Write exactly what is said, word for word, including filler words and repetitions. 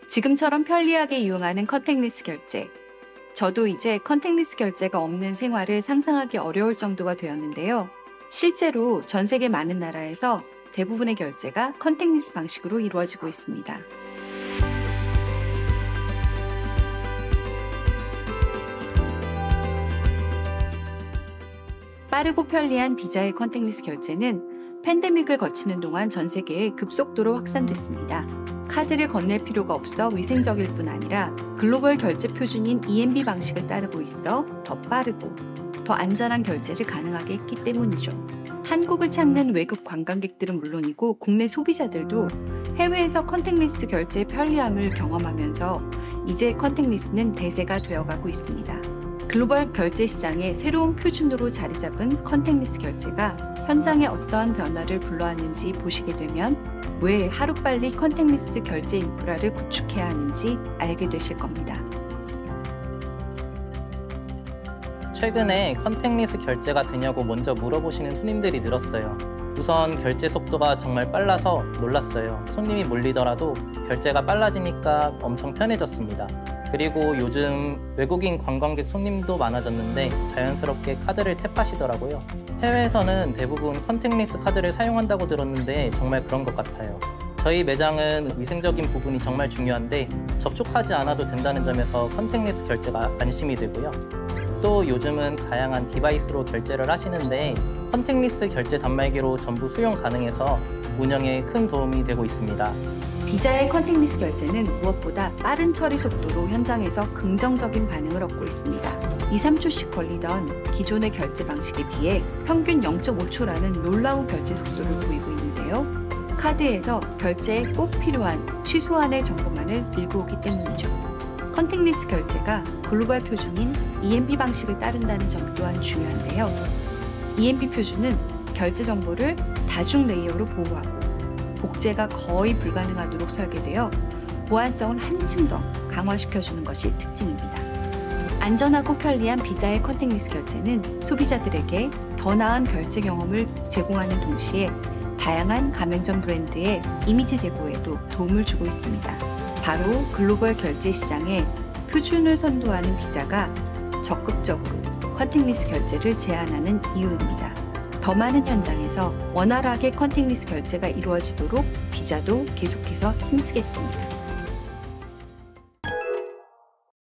지금처럼 편리하게 이용하는 컨택리스 결제. 저도 이제 컨택리스 결제가 없는 생활을 상상하기 어려울 정도가 되었는데요. 실제로 전 세계 많은 나라에서 대부분의 결제가 컨택리스 방식으로 이루어지고 있습니다. 빠르고 편리한 비자의 컨택리스 결제는 팬데믹을 거치는 동안 전 세계에 급속도로 확산됐습니다. 카드를 건넬 필요가 없어 위생적일 뿐 아니라 글로벌 결제 표준인 이엠비 방식을 따르고 있어 더 빠르고 더 안전한 결제를 가능하게 했기 때문이죠. 한국을 찾는 외국 관광객들은 물론이고 국내 소비자들도 해외에서 컨택리스 결제의 편리함을 경험하면서 이제 컨택리스는 대세가 되어가고 있습니다. 글로벌 결제 시장의 새로운 표준으로 자리 잡은 컨택리스 결제가 현장에 어떠한 변화를 불러왔는지 보시게 되면 왜 하루빨리 컨택리스 결제 인프라를 구축해야 하는지 알게 되실 겁니다. 최근에 컨택리스 결제가 되냐고 먼저 물어보시는 손님들이 늘었어요. 우선 결제 속도가 정말 빨라서 놀랐어요. 손님이 몰리더라도 결제가 빨라지니까 엄청 편해졌습니다. 그리고 요즘 외국인 관광객 손님도 많아졌는데 자연스럽게 카드를 탭하시더라고요. 해외에서는 대부분 컨택리스 카드를 사용한다고 들었는데 정말 그런 것 같아요. 저희 매장은 위생적인 부분이 정말 중요한데 접촉하지 않아도 된다는 점에서 컨택리스 결제가 안심이 되고요. 또 요즘은 다양한 디바이스로 결제를 하시는데 컨택리스 결제 단말기로 전부 수용 가능해서 운영에 큰 도움이 되고 있습니다. 비자의 컨택리스 결제는 무엇보다 빠른 처리 속도로 현장에서 긍정적인 반응을 얻고 있습니다. 이, 삼 초씩 걸리던 기존의 결제 방식에 비해 평균 영 점 오 초라는 놀라운 결제 속도를 보이고 있는데요. 카드에서 결제에 꼭 필요한 취소안의 정보만을 밀고 오기 때문이죠. 컨택리스 결제가 글로벌 표준인 이엠비 방식을 따른다는 점 또한 중요한데요. 이엠비 표준은 결제 정보를 다중 레이어로 보호하고 복제가 거의 불가능하도록 설계되어 보안성을 한층 더 강화시켜주는 것이 특징입니다. 안전하고 편리한 비자의 컨택리스 결제는 소비자들에게 더 나은 결제 경험을 제공하는 동시에 다양한 가맹점 브랜드의 이미지 제고에도 도움을 주고 있습니다. 바로 글로벌 결제 시장에 표준을 선도하는 비자가 적극적으로 컨택리스 결제를 제안하는 이유입니다. 더 많은 현장에서 원활하게 컨택리스 결제가 이루어지도록 비자도 계속해서 힘쓰겠습니다.